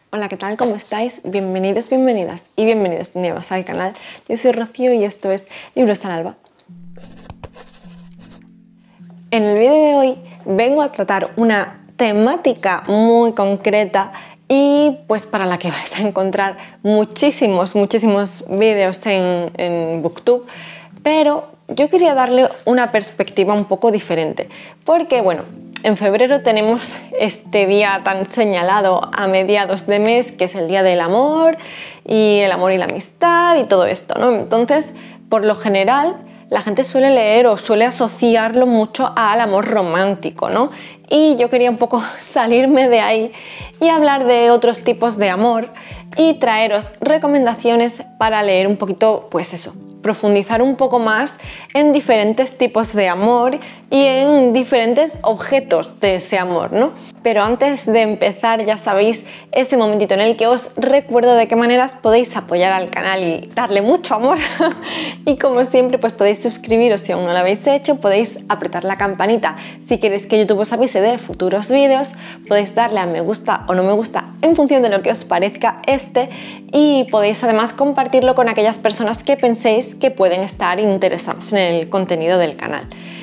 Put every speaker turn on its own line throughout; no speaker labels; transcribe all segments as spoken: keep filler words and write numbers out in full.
Hola, ¿qué tal? ¿Cómo estáis? Bienvenidos, bienvenidas y bienvenidos nuevos al canal. Yo soy Rocío y esto es Libros al Alba. En el vídeo de hoy vengo a tratar una temática muy concreta y pues para la que vais a encontrar muchísimos, muchísimos vídeos en, en Booktube, pero yo quería darle una perspectiva un poco diferente, porque bueno, en febrero tenemos este día tan señalado a mediados de mes, que es el Día del Amor y el amor y la amistad y todo esto, ¿no? Entonces, por lo general, la gente suele leer o suele asociarlo mucho al amor romántico, ¿no? Y yo quería un poco salirme de ahí y hablar de otros tipos de amor y traeros recomendaciones para leer un poquito, pues eso, profundizar un poco más en diferentes tipos de amor y en diferentes objetos de ese amor, ¿no? Pero antes de empezar, ya sabéis, ese momentito en el que os recuerdo de qué maneras podéis apoyar al canal y darle mucho amor. Y como siempre, pues podéis suscribiros si aún no lo habéis hecho, podéis apretar la campanita si queréis que YouTube os avise de futuros vídeos, podéis darle a me gusta o no me gusta en función de lo que os parezca este y podéis además compartirlo con aquellas personas que penséis que pueden estar interesados en el contenido del canal.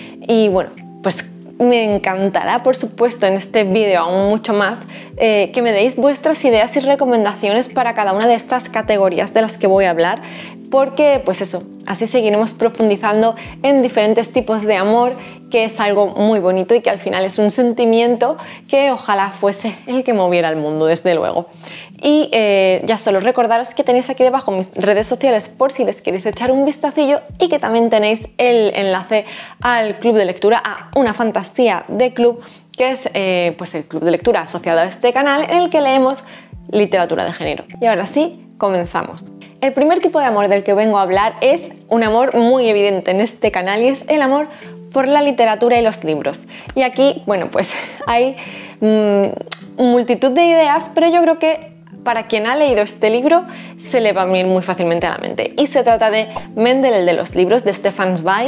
Y bueno, pues me encantará, por supuesto, en este vídeo aún mucho más, eh, que me deis vuestras ideas y recomendaciones para cada una de estas categorías de las que voy a hablar, porque pues eso, así seguiremos profundizando en diferentes tipos de amor, que es algo muy bonito y que al final es un sentimiento que ojalá fuese el que moviera el mundo, desde luego. Y eh, ya solo recordaros que tenéis aquí debajo mis redes sociales por si les queréis echar un vistacillo y que también tenéis el enlace al club de lectura, a Una Fantasía de Club, que es eh, pues el club de lectura asociado a este canal en el que leemos literatura de género. Y ahora sí, comenzamos. El primer tipo de amor del que vengo a hablar es un amor muy evidente en este canal y es el amor por la literatura y los libros. Y aquí, bueno, pues hay mmm, multitud de ideas, pero yo creo que para quien ha leído este libro se le va a venir muy fácilmente a la mente. Y se trata de Mendel, el de los libros, de Stefan Zweig.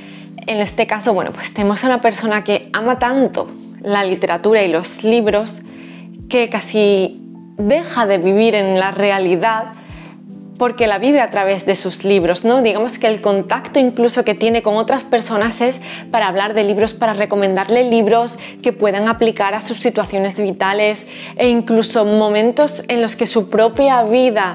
En este caso, bueno, pues tenemos a una persona que ama tanto la literatura y los libros que casi deja de vivir en la realidad porque la vive a través de sus libros, ¿no? Digamos que el contacto incluso que tiene con otras personas es para hablar de libros, para recomendarle libros que puedan aplicar a sus situaciones vitales e incluso momentos en los que su propia vida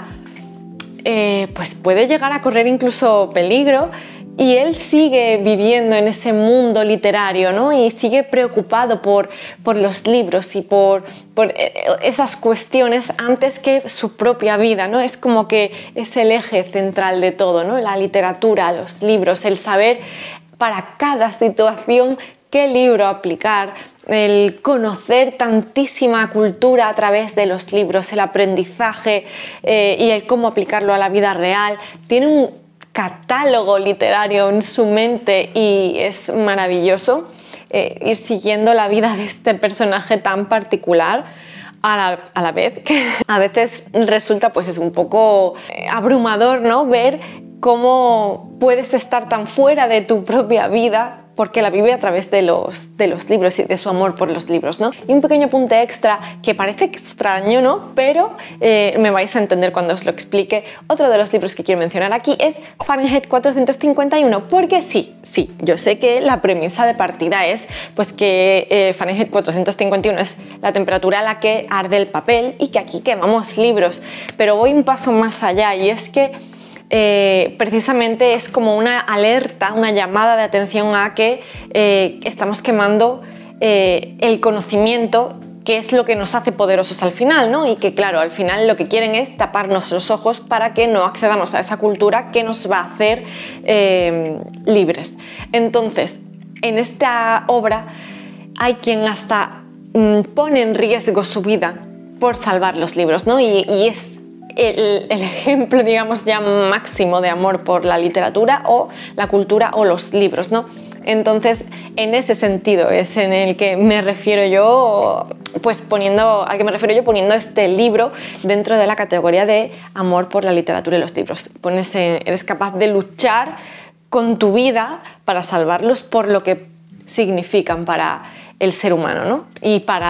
eh, pues puede llegar a correr incluso peligro. Y él sigue viviendo en ese mundo literario, ¿no? Y sigue preocupado por, por los libros y por, por esas cuestiones antes que su propia vida, ¿no? Es como que es el eje central de todo, ¿no? La literatura, los libros, el saber para cada situación qué libro aplicar, el conocer tantísima cultura a través de los libros, el aprendizaje eh, y el cómo aplicarlo a la vida real. Tiene un catálogo literario en su mente y es maravilloso eh, ir siguiendo la vida de este personaje tan particular a la, a la vez que a veces resulta pues es un poco eh, abrumador, ¿no? Ver cómo puedes estar tan fuera de tu propia vida porque la vive a través de los, de los libros y de su amor por los libros, ¿no? Y un pequeño apunte extra que parece extraño, ¿no? Pero eh, me vais a entender cuando os lo explique. Otro de los libros que quiero mencionar aquí es Fahrenheit cuatrocientos cincuenta y uno, porque sí, sí, yo sé que la premisa de partida es pues que eh, Fahrenheit cuatrocientos cincuenta y uno es la temperatura a la que arde el papel y que aquí quemamos libros, pero voy un paso más allá y es que Eh, precisamente es como una alerta, una llamada de atención a que eh, estamos quemando eh, el conocimiento, que es lo que nos hace poderosos al final, ¿no? Y que claro, al final lo que quieren es taparnos los ojos para que no accedamos a esa cultura que nos va a hacer eh, libres. Entonces, en esta obra hay quien hasta mm, pone en riesgo su vida por salvar los libros, ¿no? Y, y es El, el ejemplo, digamos, ya máximo de amor por la literatura o la cultura o los libros, ¿no? Entonces, en ese sentido es en el que me refiero yo, pues poniendo, al que me refiero yo poniendo este libro dentro de la categoría de amor por la literatura y los libros. Pones, eres capaz de luchar con tu vida para salvarlos por lo que significan para el ser humano, ¿no? Y para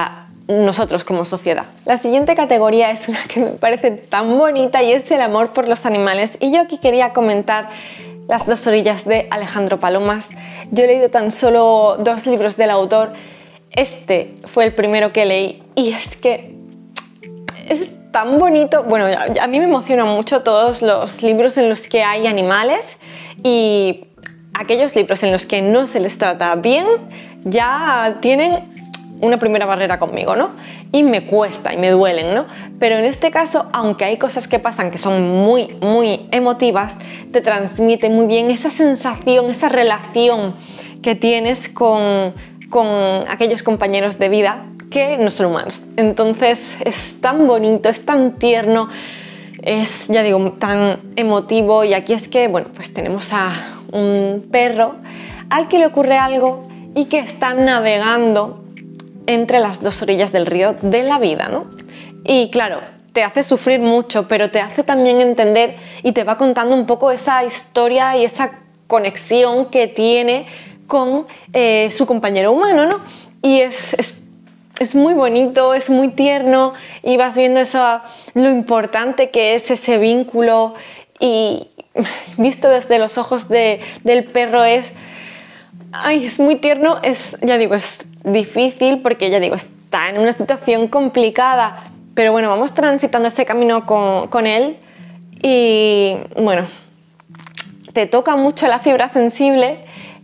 nosotros como sociedad. La siguiente categoría es una que me parece tan bonita y es el amor por los animales, y yo aquí quería comentar Las dos orillas de Alejandro Palomas. Yo he leído tan solo dos libros del autor, este fue el primero que leí y es que es tan bonito. Bueno, a mí me emocionan mucho todos los libros en los que hay animales, y aquellos libros en los que no se les trata bien ya tienen una primera barrera conmigo, ¿no? Y me cuesta y me duelen, ¿no? Pero en este caso, aunque hay cosas que pasan que son muy, muy emotivas, te transmite muy bien esa sensación, esa relación que tienes con, con aquellos compañeros de vida que no son humanos. Entonces es tan bonito, es tan tierno, es, ya digo, tan emotivo. Y aquí es que, bueno, pues tenemos a un perro al que le ocurre algo y que está navegando entre las dos orillas del río de la vida, ¿no? Y claro, te hace sufrir mucho, pero te hace también entender y te va contando un poco esa historia y esa conexión que tiene con eh, su compañero humano, ¿no? Y es, es, es muy bonito, es muy tierno, y vas viendo eso, lo importante que es ese vínculo, y visto desde los ojos de, del perro es... Ay, es muy tierno. Es, ya digo, es difícil porque, ya digo, está en una situación complicada, pero bueno, vamos transitando ese camino con, con él, y bueno, te toca mucho la fibra sensible,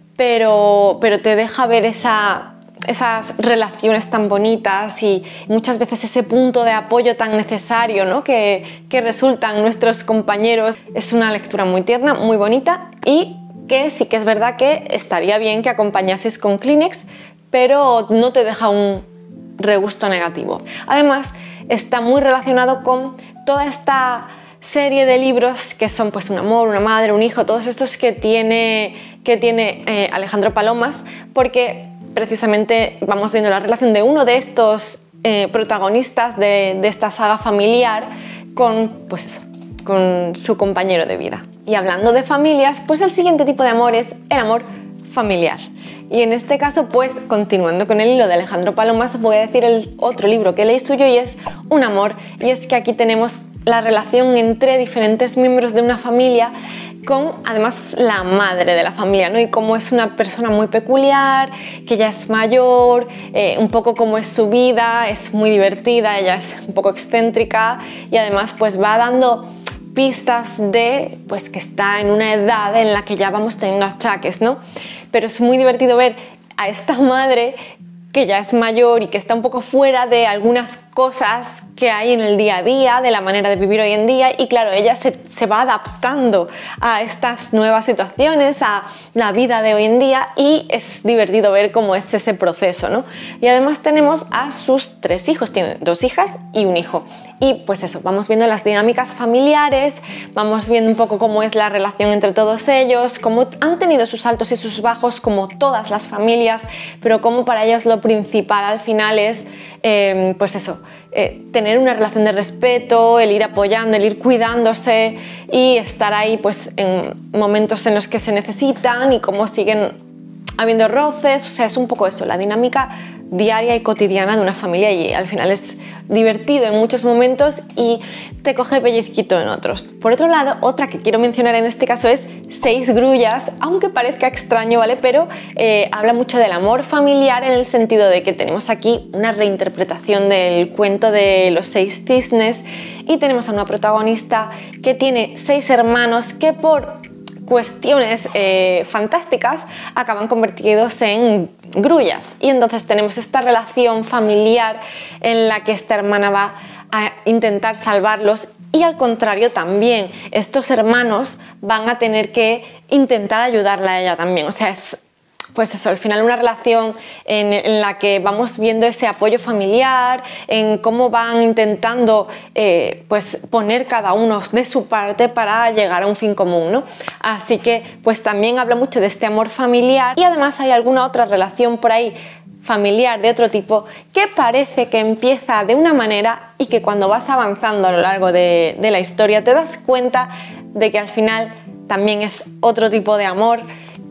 pero, pero te deja ver esa, esas relaciones tan bonitas y muchas veces ese punto de apoyo tan necesario, ¿no? que, que resultan nuestros compañeros. Es una lectura muy tierna, muy bonita, y que sí que es verdad que estaría bien que acompañases con Kleenex, pero no te deja un regusto negativo. Además, está muy relacionado con toda esta serie de libros que son pues un amor, una madre, un hijo, todos estos que tiene, que tiene eh, Alejandro Palomas, porque precisamente vamos viendo la relación de uno de estos eh, protagonistas de, de esta saga familiar con, pues eso, con su compañero de vida. Y hablando de familias, pues el siguiente tipo de amor es el amor familiar. Y en este caso, pues continuando con el hilo de Alejandro Palomas, voy a decir el otro libro que leí suyo, y es Un amor. Y es que aquí tenemos la relación entre diferentes miembros de una familia, con además la madre de la familia, ¿no? Y cómo es una persona muy peculiar, que ya es mayor, eh, un poco cómo es su vida, es muy divertida, ella es un poco excéntrica, y además pues va dando pistas de pues que está en una edad en la que ya vamos teniendo achaques, ¿no? Pero es muy divertido ver a esta madre que ya es mayor y que está un poco fuera de algunas cosas que hay en el día a día, de la manera de vivir hoy en día, y claro, ella se, se va adaptando a estas nuevas situaciones, a la vida de hoy en día, y es divertido ver cómo es ese proceso, ¿no? Y además tenemos a sus tres hijos, tienen dos hijas y un hijo. Y pues eso, vamos viendo las dinámicas familiares, vamos viendo un poco cómo es la relación entre todos ellos, cómo han tenido sus altos y sus bajos, como todas las familias, pero cómo para ellos lo principal al final es, eh, pues eso, eh, tener una relación de respeto, el ir apoyando, el ir cuidándose y estar ahí pues en momentos en los que se necesitan, y cómo siguen habiendo roces. O sea, es un poco eso, la dinámica diaria y cotidiana de una familia, y al final es divertido en muchos momentos y te coge el pellizquito en otros. Por otro lado, otra que quiero mencionar en este caso es Seis grullas, aunque parezca extraño, ¿vale? Pero eh, habla mucho del amor familiar, en el sentido de que tenemos aquí una reinterpretación del cuento de los seis cisnes, y tenemos a una protagonista que tiene seis hermanos que por cuestiones eh, fantásticas acaban convertidos en grullas, y entonces tenemos esta relación familiar en la que esta hermana va a intentar salvarlos, y al contrario también estos hermanos van a tener que intentar ayudarla a ella también. O sea, es pues eso, al final una relación en, en la que vamos viendo ese apoyo familiar, en cómo van intentando eh, pues poner cada uno de su parte para llegar a un fin común, ¿no? Así que pues también habla mucho de este amor familiar, y además hay alguna otra relación por ahí familiar de otro tipo que parece que empieza de una manera y que cuando vas avanzando a lo largo de, de la historia te das cuenta de que al final también es otro tipo de amor,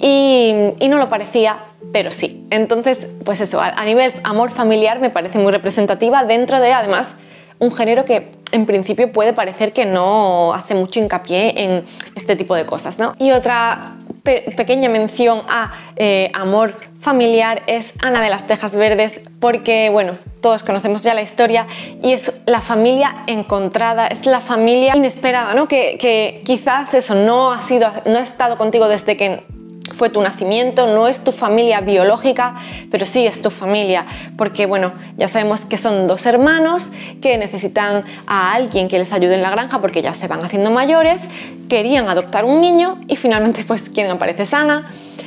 y, y no lo parecía, pero sí. Entonces, pues eso, a, a nivel amor familiar me parece muy representativa dentro de, además, un género que en principio puede parecer que no hace mucho hincapié en este tipo de cosas, ¿no? Y otra pe pequeña mención a eh, amor familiar es Ana de las Tejas Verdes, porque, bueno, todos conocemos ya la historia y es la familia encontrada, es la familia inesperada, ¿no? Que, que quizás eso no ha sido, no ha estado contigo desde que fue tu nacimiento, no es tu familia biológica, pero sí es tu familia, porque bueno, ya sabemos que son dos hermanos que necesitan a alguien que les ayude en la granja porque ya se van haciendo mayores, querían adoptar un niño y finalmente pues quien aparece es Ana.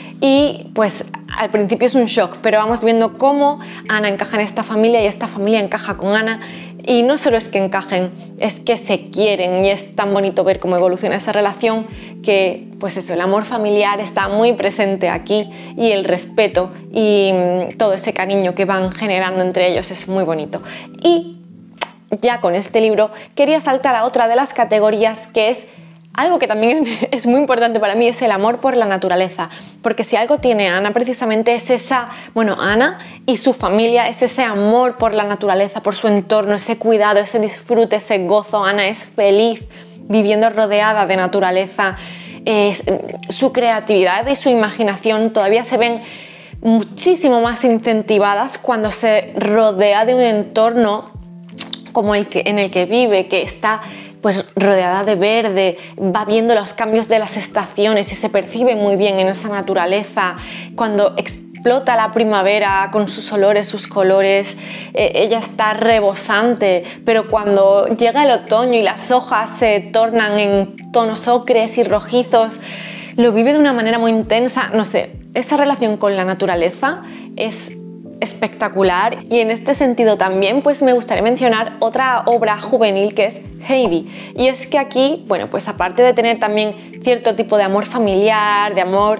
Y pues al principio es un shock, pero vamos viendo cómo Ana encaja en esta familia y esta familia encaja con Ana. Y no solo es que encajen, es que se quieren y es tan bonito ver cómo evoluciona esa relación que, pues eso, el amor familiar está muy presente aquí y el respeto y mmm, todo ese cariño que van generando entre ellos es muy bonito. Y ya con este libro quería saltar a otra de las categorías que es algo que también es muy importante para mí, es el amor por la naturaleza, porque si algo tiene Ana precisamente es esa, bueno, Ana y su familia, es ese amor por la naturaleza, por su entorno, ese cuidado, ese disfrute, ese gozo. Ana es feliz viviendo rodeada de naturaleza, es, su creatividad y su imaginación todavía se ven muchísimo más incentivadas cuando se rodea de un entorno como el que, en el que vive, que está pues rodeada de verde, va viendo los cambios de las estaciones y se percibe muy bien en esa naturaleza. Cuando explota la primavera con sus olores, sus colores, eh, ella está rebosante, pero cuando llega el otoño y las hojas se tornan en tonos ocres y rojizos, lo vive de una manera muy intensa. No sé, esa relación con la naturaleza es espectacular y en este sentido también pues me gustaría mencionar otra obra juvenil que es Heidi, y es que aquí, bueno, pues aparte de tener también cierto tipo de amor familiar, de amor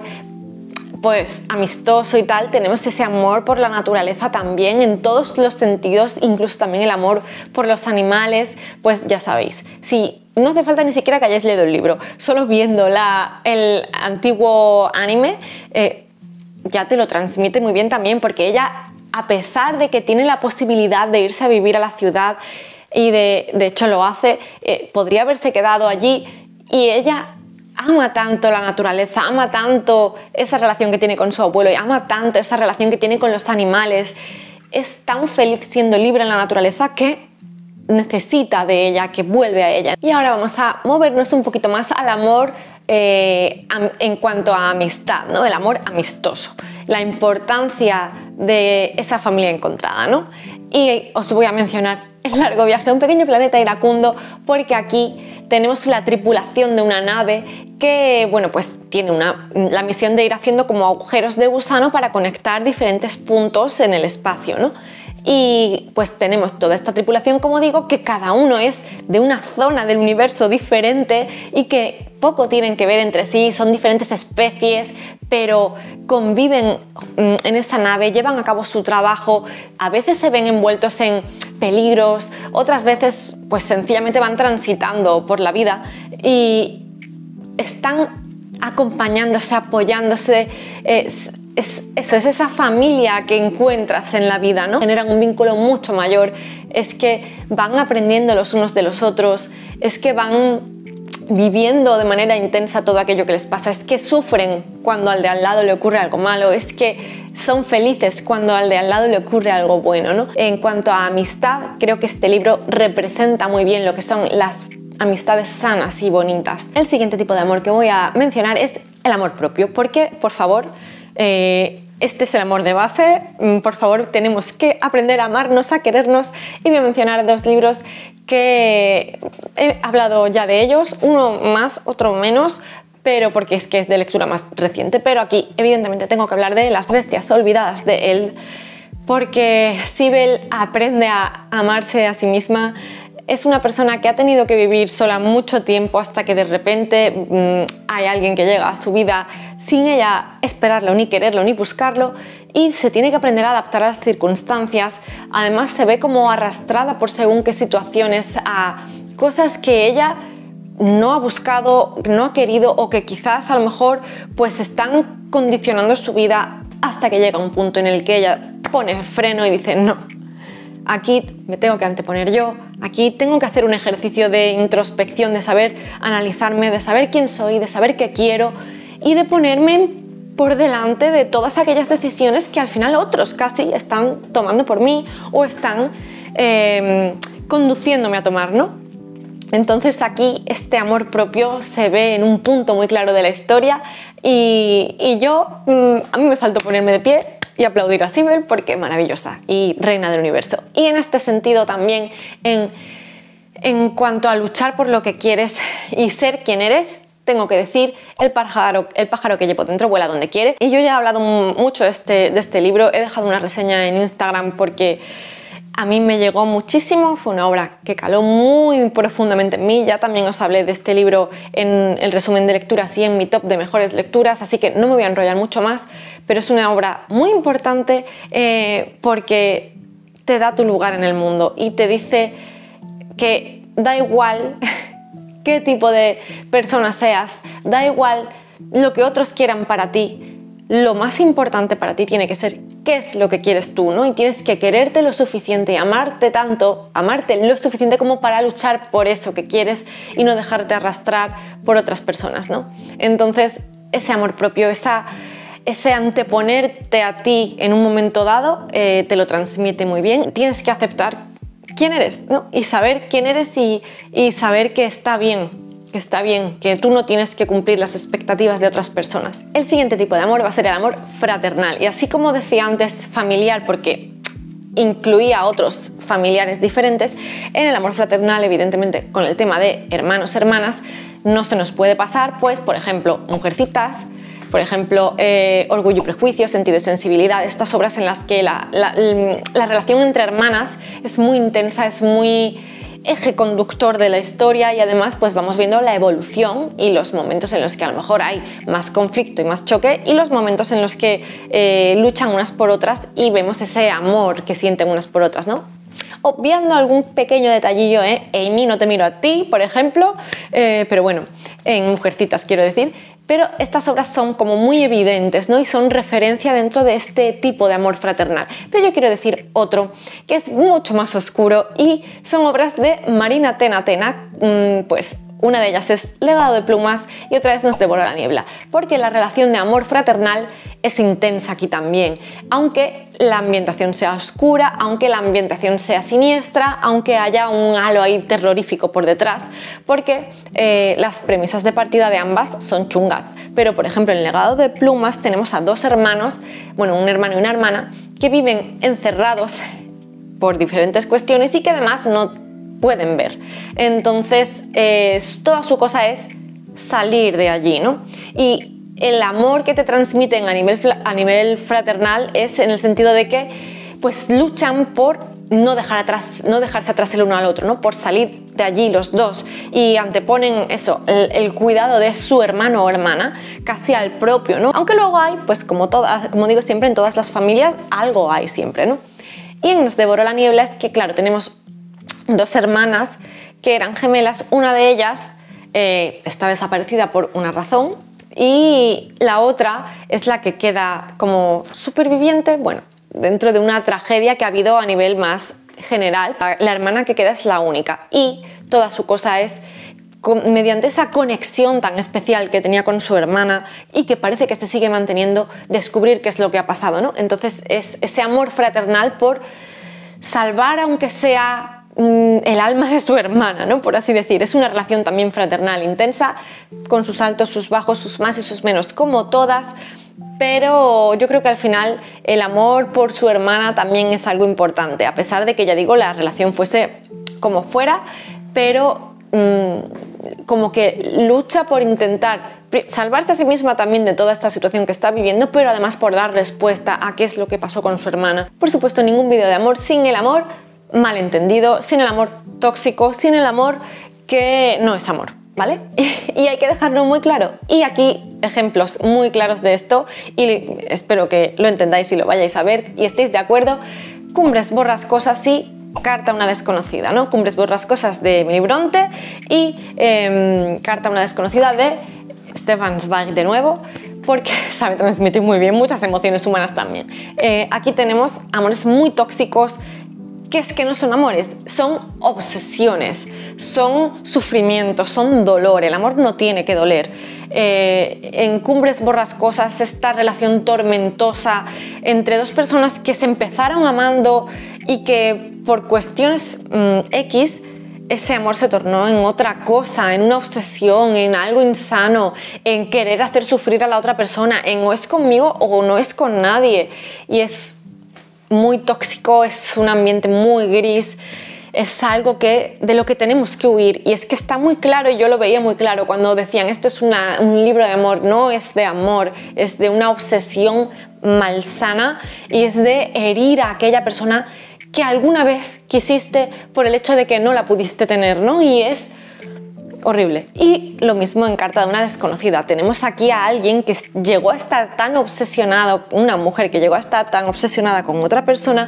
pues amistoso y tal, tenemos ese amor por la naturaleza también en todos los sentidos, incluso también el amor por los animales. Pues ya sabéis, si no hace falta ni siquiera que hayáis leído el libro, solo viendo la, el antiguo anime eh, ya te lo transmite muy bien también, porque ella, a pesar de que tiene la posibilidad de irse a vivir a la ciudad y de, de hecho lo hace, eh, podría haberse quedado allí, y ella ama tanto la naturaleza, ama tanto esa relación que tiene con su abuelo y ama tanto esa relación que tiene con los animales, es tan feliz siendo libre en la naturaleza que necesita de ella, que vuelve a ella. Y ahora vamos a movernos un poquito más al amor eh, en cuanto a amistad, ¿no? El amor amistoso, la importancia de esa familia encontrada, ¿no? Y os voy a mencionar El largo viaje a un pequeño planeta iracundo, porque aquí tenemos la tripulación de una nave que, bueno, pues tiene una, la misión de ir haciendo como agujeros de gusano para conectar diferentes puntos en el espacio, ¿no? Y pues tenemos toda esta tripulación, como digo, que cada uno es de una zona del universo diferente y que poco tienen que ver entre sí, son diferentes especies, pero conviven en esa nave, llevan a cabo su trabajo, a veces se ven envueltos en peligros, otras veces pues sencillamente van transitando por la vida y están acompañándose, apoyándose. Es, Es, eso es esa familia que encuentras en la vida, ¿no? Generan un vínculo mucho mayor, es que van aprendiendo los unos de los otros, es que van viviendo de manera intensa todo aquello que les pasa, es que sufren cuando al de al lado le ocurre algo malo, es que son felices cuando al de al lado le ocurre algo bueno, ¿no? En cuanto a amistad, creo que este libro representa muy bien lo que son las amistades sanas y bonitas. El siguiente tipo de amor que voy a mencionar es el amor propio, porque, por favor, Eh, este es el amor de base. Por favor, tenemos que aprender a amarnos, a querernos, y voy a mencionar dos libros que he hablado ya de ellos, uno más, otro menos, pero porque es que es de lectura más reciente, pero aquí evidentemente tengo que hablar de Las bestias olvidadas de Eld, porque Sibel aprende a amarse a sí misma. Es una persona que ha tenido que vivir sola mucho tiempo hasta que de repente mmm, hay alguien que llega a su vida sin ella esperarlo, ni quererlo, ni buscarlo, y se tiene que aprender a adaptar a las circunstancias. Además se ve como arrastrada por según qué situaciones a cosas que ella no ha buscado, no ha querido, o que quizás a lo mejor pues están condicionando su vida hasta que llega un punto en el que ella pone freno y dice no, aquí me tengo que anteponer yo, aquí tengo que hacer un ejercicio de introspección, de saber analizarme, de saber quién soy, de saber qué quiero y de ponerme por delante de todas aquellas decisiones que al final otros casi están tomando por mí o están eh, conduciéndome a tomar, ¿no? Entonces aquí este amor propio se ve en un punto muy claro de la historia y, y yo, mmm, a mí me faltó ponerme de pie y aplaudir a Sibel porque maravillosa y reina del universo. Y en este sentido también en, en cuanto a luchar por lo que quieres y ser quien eres, tengo que decir, el pájaro, el pájaro que llevo dentro vuela donde quiere. Y yo ya he hablado mucho de este, de este libro, he dejado una reseña en Instagram porque a mí me llegó muchísimo, fue una obra que caló muy profundamente en mí. Ya también os hablé de este libro en el resumen de lecturas y en mi top de mejores lecturas, así que no me voy a enrollar mucho más, pero es una obra muy importante eh, porque te da tu lugar en el mundo y te dice que da igual qué tipo de persona seas, da igual lo que otros quieran para ti. Lo más importante para ti tiene que ser qué es lo que quieres tú, ¿no? Y tienes que quererte lo suficiente y amarte tanto, amarte lo suficiente como para luchar por eso que quieres y no dejarte arrastrar por otras personas, ¿no? Entonces, ese amor propio, esa, ese anteponerte a ti en un momento dado, eh, te lo transmite muy bien. Tienes que aceptar quién eres, ¿no? Y saber quién eres y, y saber que está bien. Que está bien, que tú no tienes que cumplir las expectativas de otras personas. El siguiente tipo de amor va a ser el amor fraternal. Y así como decía antes familiar, porque incluía a otros familiares diferentes, en el amor fraternal, evidentemente, con el tema de hermanos, hermanas, no se nos puede pasar, pues, por ejemplo, Mujercitas, por ejemplo, eh, Orgullo y Prejuicio, Sentido y Sensibilidad, estas obras en las que la, la, la relación entre hermanas es muy intensa, es muy eje conductor de la historia y además pues vamos viendo la evolución y los momentos en los que a lo mejor hay más conflicto y más choque y los momentos en los que eh, luchan unas por otras y vemos ese amor que sienten unas por otras, ¿no? Obviando algún pequeño detallillo, ¿eh? Amy, no te miro a ti, por ejemplo, eh, pero bueno, en Mujercitas quiero decir, pero estas obras son como muy evidentes, ¿no? Y son referencia dentro de este tipo de amor fraternal. Pero yo quiero decir otro, que es mucho más oscuro y son obras de Marina Tena Tena, mmm, pues una de ellas es Legado de Plumas y otra vez Nos devora la niebla, porque la relación de amor fraternal es intensa aquí también, aunque la ambientación sea oscura, aunque la ambientación sea siniestra, aunque haya un halo ahí terrorífico por detrás, porque eh, las premisas de partida de ambas son chungas. Pero por ejemplo en Legado de Plumas tenemos a dos hermanos, bueno, un hermano y una hermana, que viven encerrados por diferentes cuestiones y que además no pueden ver. Entonces, eh, toda su cosa es salir de allí, ¿no? Y el amor que te transmiten a nivel, a nivel fraternal es en el sentido de que pues luchan por no, dejar atrás, no dejarse atrás el uno al otro, ¿no? Por salir de allí los dos y anteponen eso, el, el cuidado de su hermano o hermana casi al propio, ¿no? Aunque luego hay, pues como, todas, como digo siempre, en todas las familias algo hay siempre, ¿no? Y en Nos devoró la niebla es que, claro, tenemos dos hermanas que eran gemelas, una de ellas eh, está desaparecida por una razón y la otra es la que queda como superviviente, bueno, dentro de una tragedia que ha habido a nivel más general. La hermana que queda es la única y toda su cosa es con, mediante esa conexión tan especial que tenía con su hermana y que parece que se sigue manteniendo, descubrir qué es lo que ha pasado, ¿no? Entonces es ese amor fraternal por salvar, aunque sea el alma de su hermana, ¿no? Por así decir. Es una relación también fraternal, intensa, con sus altos, sus bajos, sus más y sus menos, como todas, pero yo creo que al final el amor por su hermana también es algo importante, a pesar de que, ya digo, la relación fuese como fuera, pero mmm, como que lucha por intentar salvarse a sí misma también de toda esta situación que está viviendo, pero además por dar respuesta a qué es lo que pasó con su hermana. Por supuesto, ningún vídeo de amor sin el amor malentendido, sin el amor tóxico, sin el amor que no es amor, ¿vale? Y hay que dejarlo muy claro. Y aquí ejemplos muy claros de esto y espero que lo entendáis y lo vayáis a ver y estéis de acuerdo. Cumbres Borrascosas y Carta a una desconocida, ¿no? Cumbres borrascosas de Emily Bronte y eh, Carta a una desconocida de Stefan Zweig de nuevo, porque sabe transmitir muy bien muchas emociones humanas también. Eh, aquí tenemos amores muy tóxicos, que es que no son amores, son obsesiones, son sufrimientos, son dolor. El amor no tiene que doler. Eh, en Cumbres borrascosas, esta relación tormentosa entre dos personas que se empezaron amando y que por cuestiones mmm, X, ese amor se tornó en otra cosa, en una obsesión, en algo insano, en querer hacer sufrir a la otra persona, en o es conmigo o no es con nadie. Y es muy tóxico, es un ambiente muy gris, es algo que, de lo que tenemos que huir. Y es que está muy claro, y yo lo veía muy claro cuando decían esto es una, un libro de amor. No es de amor, es de una obsesión malsana y es de herir a aquella persona que alguna vez quisiste por el hecho de que no la pudiste tener, ¿no? Y es horrible. Y lo mismo en Carta de una desconocida. Tenemos aquí a alguien que llegó a estar tan obsesionado, una mujer que llegó a estar tan obsesionada con otra persona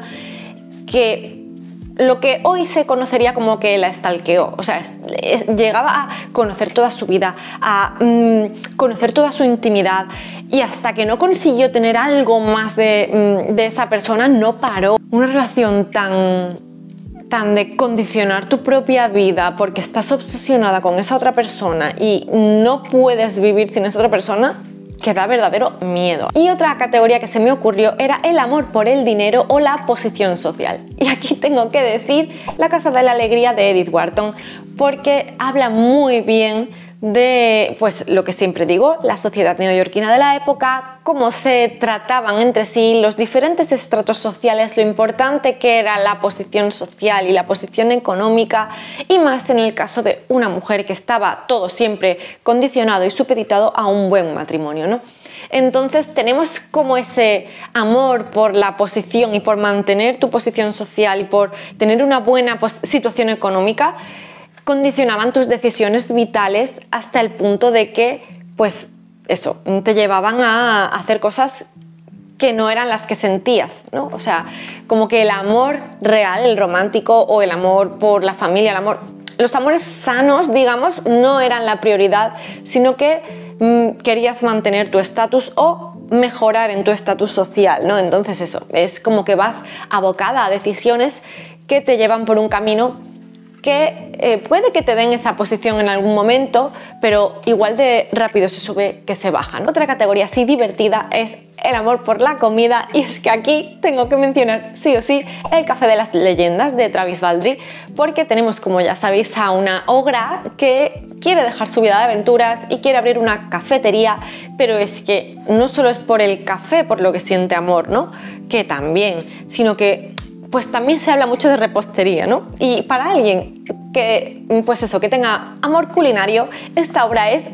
que lo que hoy se conocería como que la stalkeó. O sea, es, es, llegaba a conocer toda su vida, a mmm, conocer toda su intimidad, y hasta que no consiguió tener algo más de, mmm, de esa persona, no paró. Una relación tan... tan de condicionar tu propia vida porque estás obsesionada con esa otra persona y no puedes vivir sin esa otra persona, que da verdadero miedo. Y otra categoría que se me ocurrió era el amor por el dinero o la posición social. Y aquí tengo que decir La Casa de la Alegría de Edith Wharton, porque habla muy bien de, pues, lo que siempre digo, la sociedad neoyorquina de la época, cómo se trataban entre sí los diferentes estratos sociales, lo importante que era la posición social y la posición económica, y más en el caso de una mujer que estaba todo siempre condicionado y supeditado a un buen matrimonio, ¿no? Entonces tenemos como ese amor por la posición y por mantener tu posición social y por tener una buena situación económica, condicionaban tus decisiones vitales hasta el punto de que, pues eso, te llevaban a hacer cosas que no eran las que sentías, ¿no? O sea, como que el amor real, el romántico o el amor por la familia, el amor, los amores sanos, digamos, no eran la prioridad, sino que mmm, querías mantener tu estatus o mejorar en tu estatus social, ¿no? Entonces eso, es como que vas abocada a decisiones que te llevan por un camino que eh, puede que te den esa posición en algún momento, pero igual de rápido se sube que se baja, ¿no? Otra categoría así divertida es el amor por la comida, y es que aquí tengo que mencionar sí o sí El Café de las Leyendas de Travis Baldree, porque tenemos, como ya sabéis, a una ogra que quiere dejar su vida de aventuras y quiere abrir una cafetería, pero es que no solo es por el café por lo que siente amor, ¿no? Que también, sino que pues también se habla mucho de repostería, ¿no? Y para alguien que, pues eso, que tenga amor culinario, esta obra es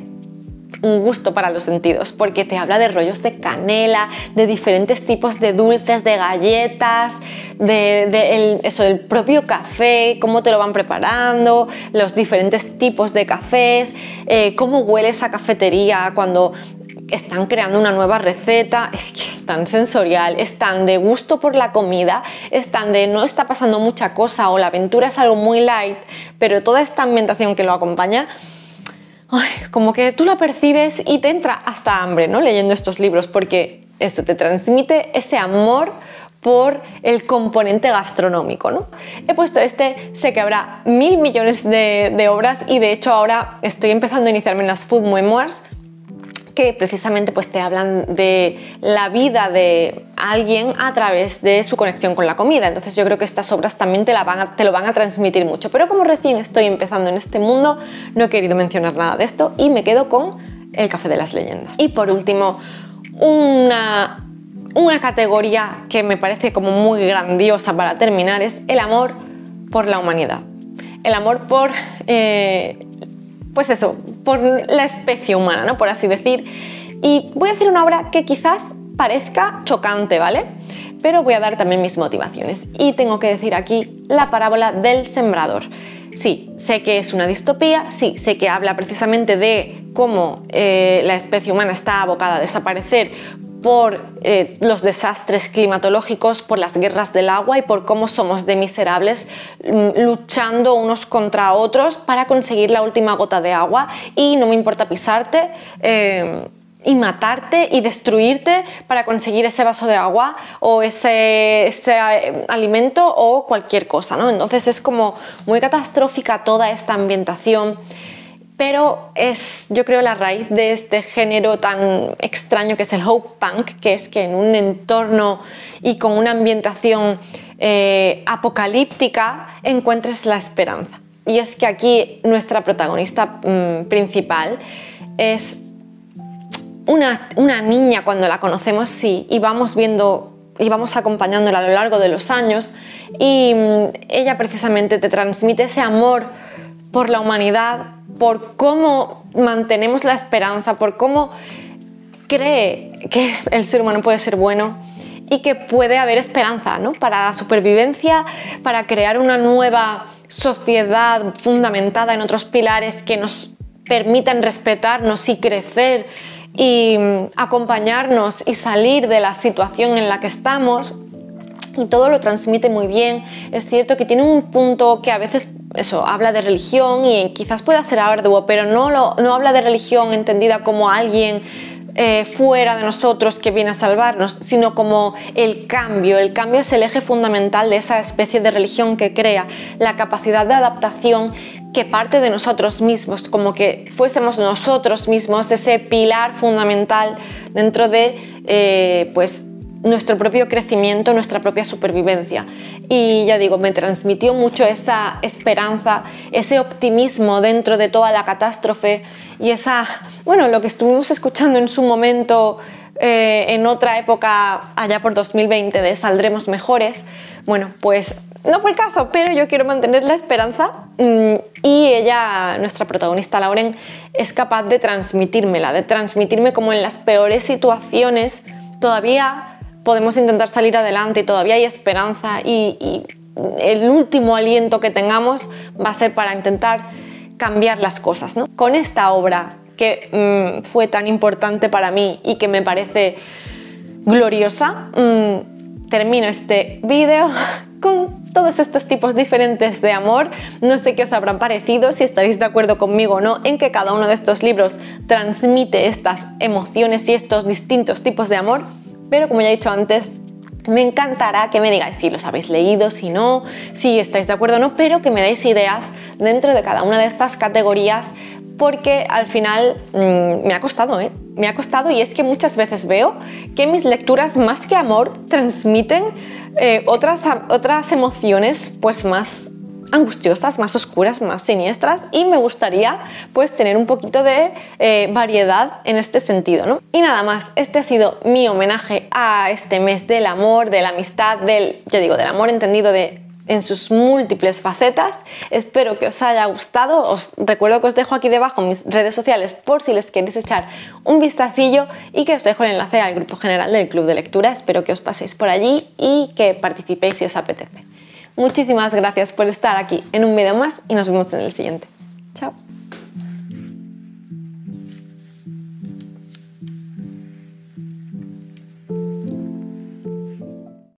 un gusto para los sentidos, porque te habla de rollos de canela, de diferentes tipos de dulces, de galletas, de, de el, eso, el propio café, cómo te lo van preparando, los diferentes tipos de cafés, eh, cómo huele esa cafetería cuando están creando una nueva receta. Es que es tan sensorial, es tan de gusto por la comida, es tan de no está pasando mucha cosa o la aventura es algo muy light, pero toda esta ambientación que lo acompaña, ay, como que tú la percibes y te entra hasta hambre, ¿no? Leyendo estos libros, porque esto te transmite ese amor por el componente gastronómico, ¿no? He puesto este, sé que habrá mil millones de, de obras, y de hecho ahora estoy empezando a iniciarme en las food memoirs, que precisamente pues te hablan de la vida de alguien a través de su conexión con la comida. Entonces yo creo que estas obras también te, la van a, te lo van a transmitir mucho, pero como recién estoy empezando en este mundo no he querido mencionar nada de esto y me quedo con El Café de las Leyendas. Y por último, una, una categoría que me parece como muy grandiosa para terminar es el amor por la humanidad, el amor por eh, pues eso, por la especie humana, ¿no? Por así decir. Y voy a hacer una obra que quizás parezca chocante, ¿vale? Pero voy a dar también mis motivaciones. Y tengo que decir aquí La Parábola del Sembrador. Sí, sé que es una distopía, sí, sé que habla precisamente de cómo eh, la especie humana está abocada a desaparecer por eh, los desastres climatológicos, por las guerras del agua y por cómo somos de miserables luchando unos contra otros para conseguir la última gota de agua, y no me importa pisarte eh, y matarte y destruirte para conseguir ese vaso de agua o ese, ese alimento o cualquier cosa, ¿no? Entonces es como muy catastrófica toda esta ambientación. Pero es, yo creo, la raíz de este género tan extraño que es el hope punk, que es que en un entorno y con una ambientación eh, apocalíptica encuentres la esperanza. Y es que aquí nuestra protagonista mmm, principal es una, una niña cuando la conocemos, sí, y vamos viendo y vamos acompañándola a lo largo de los años, y mmm, ella precisamente te transmite ese amor por la humanidad, por cómo mantenemos la esperanza, por cómo cree que el ser humano puede ser bueno y que puede haber esperanza, ¿no? Para la supervivencia, para crear una nueva sociedad fundamentada en otros pilares que nos permitan respetarnos y crecer y acompañarnos y salir de la situación en la que estamos. Y todo lo transmite muy bien. Es cierto que tiene un punto que a veces eso, habla de religión y quizás pueda ser arduo, pero no, lo, no habla de religión entendida como alguien eh, fuera de nosotros que viene a salvarnos, sino como el cambio. El cambio es el eje fundamental de esa especie de religión que crea la capacidad de adaptación que parte de nosotros mismos, como que fuésemos nosotros mismos ese pilar fundamental dentro de eh, pues, nuestro propio crecimiento, nuestra propia supervivencia. Y ya digo, me transmitió mucho esa esperanza, ese optimismo dentro de toda la catástrofe y esa, bueno, lo que estuvimos escuchando en su momento eh, en otra época, allá por dos mil veinte, de Saldremos Mejores. Bueno, pues no fue el caso, pero yo quiero mantener la esperanza mmm, y ella, nuestra protagonista Lauren, es capaz de transmitírmela, de transmitirme como en las peores situaciones todavía podemos intentar salir adelante y todavía hay esperanza, y, y el último aliento que tengamos va a ser para intentar cambiar las cosas, ¿no? Con esta obra que mmm, fue tan importante para mí y que me parece gloriosa, mmm, termino este vídeo con todos estos tipos diferentes de amor. No sé qué os habrán parecido, si estaréis de acuerdo conmigo o no en que cada uno de estos libros transmite estas emociones y estos distintos tipos de amor. Pero como ya he dicho antes, me encantará que me digáis si los habéis leído, si no, si estáis de acuerdo o no, pero que me deis ideas dentro de cada una de estas categorías, porque al final mmm, me ha costado, ¿eh? Me ha costado, y es que muchas veces veo que mis lecturas, más que amor, transmiten eh, otras, otras emociones pues más angustiosas, más oscuras, más siniestras, y me gustaría pues tener un poquito de eh, variedad en este sentido, ¿no? Y nada más, este ha sido mi homenaje a este mes del amor, de la amistad, del, ya digo, del amor entendido de en sus múltiples facetas. Espero que os haya gustado. Os recuerdo que os dejo aquí debajo mis redes sociales por si les queréis echar un vistacillo, y que os dejo el enlace al grupo general del Club de Lectura. Espero que os paséis por allí y que participéis si os apetece. Muchísimas gracias por estar aquí en un vídeo más y nos vemos en el siguiente.